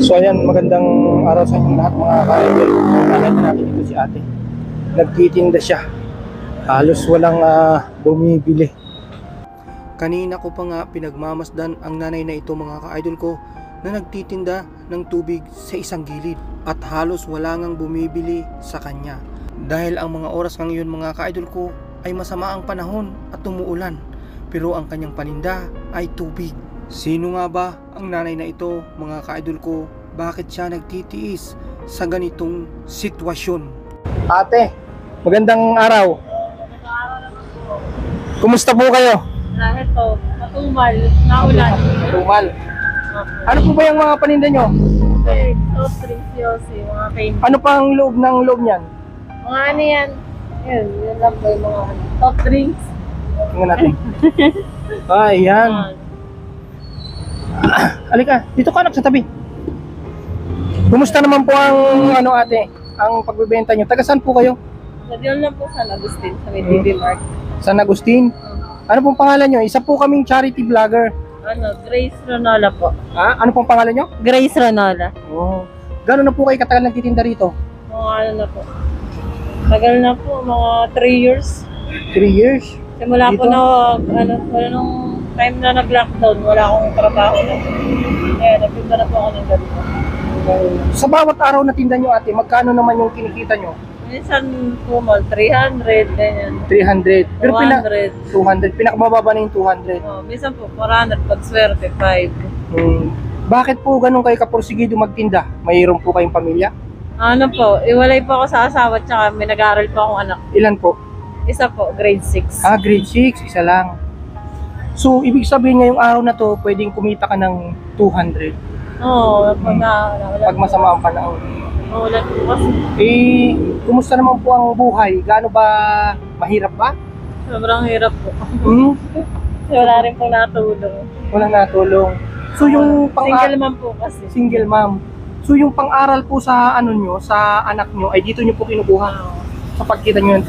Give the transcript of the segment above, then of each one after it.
So ayan, magandang araw sa inyong lahat mga ka-idol. Nakita natin dito si ate. Nagtitinda siya. Halos walang bumibili. Kanina ko pa nga pinagmamasdan ang nanay na ito mga ka-idol ko na nagtitinda ng tubig sa isang gilid at halos wala ngang bumibili sa kanya. Dahil ang mga oras ngayon mga ka-idol ko ay masama ang panahon at umuulan. Pero ang kanyang paninda ay tubig. Sino nga ba ang nanay na ito mga ka-idol ko? Bakit siya nagtitiis sa ganitong sitwasyon? Ate, magandang araw. Kumusta po kayo? Ito, matumal, naulan. Tumal. Ano po ba yung mga paninda nyo? Okay, soft drinks, yosi, mga kain. Ano pa ang loob ng loob niyan? Mga ano yan? Yun lang po yung mga soft drinks. Tingnan natin. Ayan. Halika, dito ka anak sa tabi. Kumusta naman po ang ate, ang pagbebenta nyo? Taga saan po kayo? Diyan lang po sa Agustin, sa may TV Mark. San Agustin? Ano pong pangalan nyo? Isa po kaming charity vlogger. Grace Ronola po. Ano pong pangalan nyo? Grace Ronola. Oh. Gano'n na po kayo katagal nagtitinda rito? Mga ano na po. Tagal na po, mga 3 years. 3 years? Simula Dito? po na, wala nung time na nag-lockdown, wala akong trabaho na. Kaya nagtinda na po ako ng ganito. Sa bawat araw na tinda nyo ate, magkano naman yung kinikita nyo? Minsan po, 300, ganyan. 300. Pero 200. 200. Pinakamababa na yung 200. Minsan po, 400 pag swerte, 5. Bakit po ganun kayo kapursigido magtinda? Mayroon po kayong pamilya? Ano po, iwalay po ako sa asawa tsaka may nag-aaral po akong anak. Ilan po? Isa po, grade 6. Grade 6. Isa lang. So, ibig sabihin ngayong araw na to, pwedeng kumita ka ng 200 Oo, pag masama ang panahon. Ulan po kasi. Kumusta naman po ang buhay? Gaano ba? Mahirap ba? Sobrang hirap po. Wala rin po natulong. Walang natulong. So, yung Single mom po kasi. Single mom. So, yung pang-aral po sa nyo, sa anak nyo, ay dito nyo po kinukuha sa pagkita nyo ng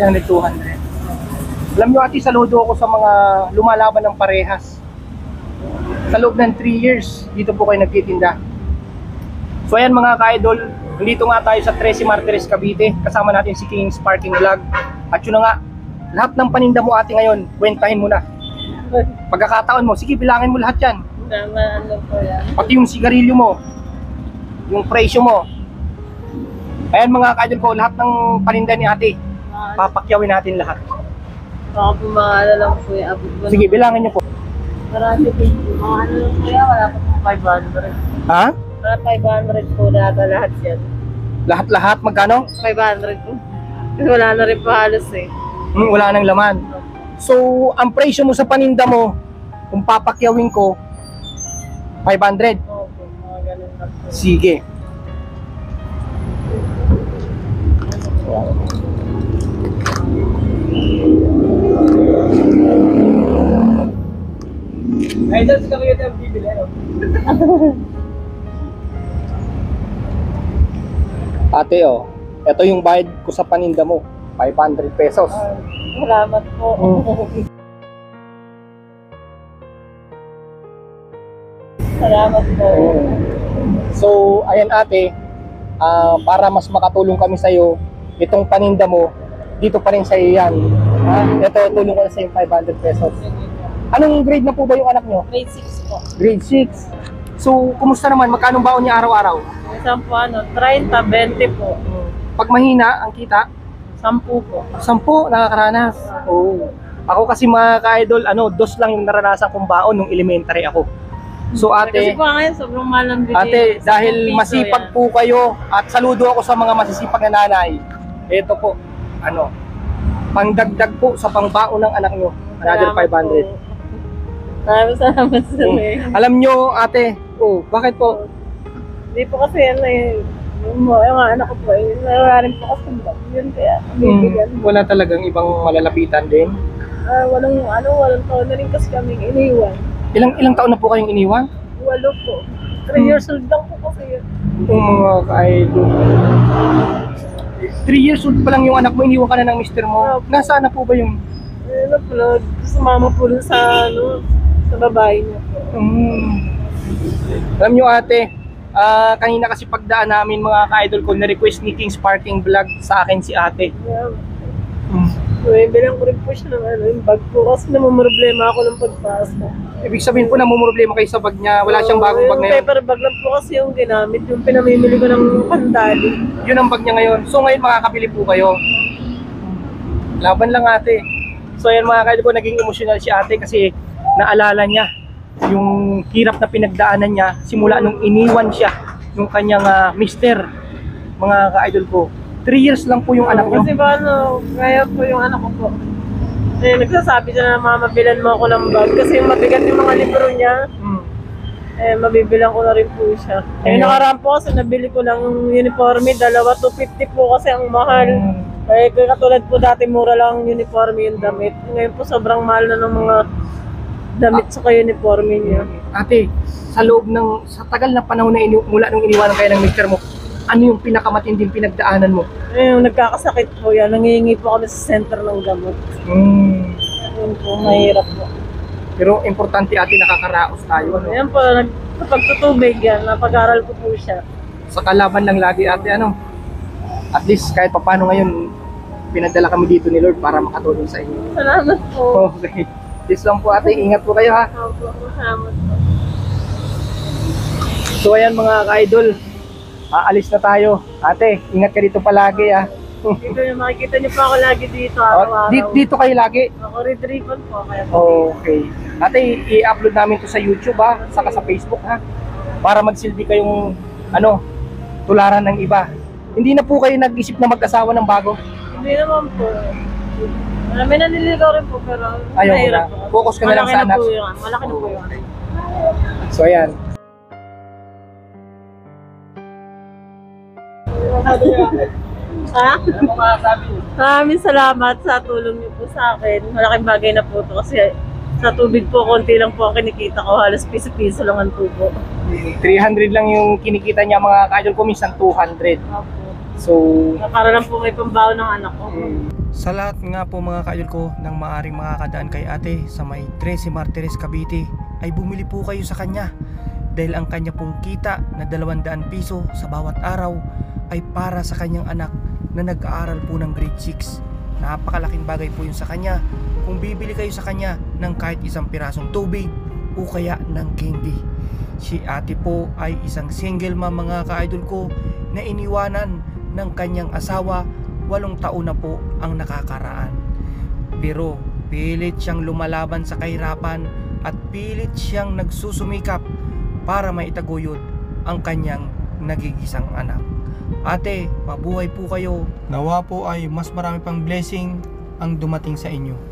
200. Alam nyo ate, saludo ako sa mga lumalaban ng parehas. Sa loob ng 3 years, dito po kayo nagtitinda. So ayan mga ka-idol, dito nga tayo sa 13 Martires, Cavite. Kasama natin si King's Parking Vlog. At yun na nga, lahat ng paninda mo ate ngayon, kwentahin mo na. Pagkakataon mo, sige bilangin mo lahat yan. Ano po yan. Pati yung sigarilyo mo, yung presyo mo. Ayan mga ka-idol ko, lahat ng paninda ni ate, papakyawin natin lahat. Baka po mga lang po yung abot ko. Sige, bilangin nyo po. Marami po mga ano lang po yan, wala po pong 500. Ha? Mga 500 po lahat yan. Lahat-lahat, magkano? 500 po. Kasi wala na rin po halos eh. Wala nang laman. So, ang presyo mo sa paninda mo, kung papakyawin ko, 500. Opo, mga ganun lang po. Sige. Ay, dyan sa kayo tayo bibili, ano? Ate, ito yung bayad ko sa paninda mo, 500 pesos. Salamat po. Salamat po. So, ayan ate, para mas makatulong kami sa'yo, itong paninda mo, dito pa rin sa'yo yan. Ito, tulong ko na sa'yo 500 pesos. Anong grade na po ba yung anak nyo? Grade 6 po. Grade 6. So, kumusta naman? Magkano baon niya araw-araw? Minsan po 30, 20 po. Pag mahina ang kita, 10 po. 10 nakakaranas. Oo. Ako kasi mga ka-idol, 2 lang yung naranasan kong baon nung elementary ako. So Kasi ate, po ngayon, sobrang mahal ang bili. ate, 10 dahil piso masipag yan. po kayo at saludo ako sa mga masisipag na nanay. Ito po, pangdagdag po sa pangbaon ng anak nyo. Another 500. Maraming salamat sa Alam nyo ate, bakit po? Hindi po kasi yung mga anak ko po, wala rin po kasi yun kaya bibigyan. Wala talagang ibang malalapitan din. Walang taon na rin kasi kami iniwan. Ilang taon na po kayong iniwan? 8 po. 3 years old lang po kasi yun. Yung mga ka-idol. 3 years old pa lang yung anak mo, iniwan ka na ng mister mo. Nasaan na po ba yung... Sumama po dun sa babae niya po. Alam nyo ate, Kanina kasi pagdaan namin mga ka-idol ko, na-request ni King's Parking Vlog sa akin si ate. Yeah. Bilang ko rin po siya ng yung bag ko kasi namumroblema ako ng pagpasok. Ibig sabihin po na problema kayo sa bag niya. Wala siyang bagong bag Yung ngayon. paper bag lang po kasi yung ginamit, yung pinamimili ko ng pandali. Yun ang bag niya ngayon. So ngayon makakabili po kayo. Laban lang ate. So ayan mga ka-idol ko, naging emotional si ate kasi naalala niya yung hirap na pinagdaanan niya simula nung iniwan siya yung kanyang mister. Mga ka-idol ko, 3 years lang po yung anak niyo. Kasi paano, kaya po yung anak ko po. Eh, nagsasabi siya na mamabilan mo ako ng bag kasi mabigat yung mga libro niya. Eh, mabibilang ko na rin po siya. Eh, Ayun. nakaraan po kasi nabili ko lang uniforme, dalawa 250 po kasi ang mahal. Eh, katulad po dati mura lang uniforme yung damit. Ngayon po sobrang mahal na ng mga damit sa uniforme niya. Ate, sa tagal na panahon na mula nung iniwanan kayo ng mister mo, ano yung pinakamatinding pinagdaanan mo? Eh, yung nagkakasakit po yan, nangihingi po kami sa center ng gamot. Yun po, mahirap po. Pero importante ate, nakakaraos tayo. Ano? Ayan po, kapag tutubig yan, napag-aral ko po siya. Sa kalaban lang lagi ate, ano? At least kahit papano ngayon, pinadala kami dito ni Lord para makatulong sa inyo. Salamat po. Okay. This lang po ate, ingat po kayo ha. Opo, salamat po. So ayan mga ka-idol, aalis na tayo. Ate, ingat ka dito palagi ha. Dito yung makikita niyo pa ako lagi dito araw-araw. Dito kayo lagi. Ako retrieval po, kaya Okay. Ate, i-upload namin to sa YouTube ha, saka sa Facebook ha. Para magsilbi kayong tularan ng iba. Hindi na po kayo nag-isip na mag-asawa ng bago. hindi naman po. May naniligaw rin po, pero Ayaw mo mahirap na. po. Focus ka na lang sa anak. Malaki na po yun. So ayan. Ha? Maraming salamat sa tulong niyo po sa akin. Malaking bagay na po ito kasi sa tubig po, konti lang po ang kinikita ko. Halos piso-piso lang ang tubo. 300 lang yung kinikita niya mga ka-idol ko, minsan 200. Opo. So, Para lang po may pambaon ng anak ko. sa lahat nga po mga ka-idol ko nang maaring makakadaan kay ate sa may 13 Martires Cavite, ay bumili po kayo sa kanya dahil ang kanya pong kita na 200 piso sa bawat araw ay para sa kanyang anak na nag-aaral po ng grade 6. Napakalaking bagay po yun sa kanya kung bibili kayo sa kanya ng kahit isang pirasong tubig o kaya ng candy. Si ate po ay isang single mom mga ka-idol ko na iniwanan ng kanyang asawa, 8 taon na po ang nakakaraan. Pero pilit siyang lumalaban sa kahirapan at pilit siyang nagsusumikap para maitaguyod ang kanyang nagigisang anak. Ate, mabuhay po kayo. Nawa po ay mas marami pang blessing ang dumating sa inyo.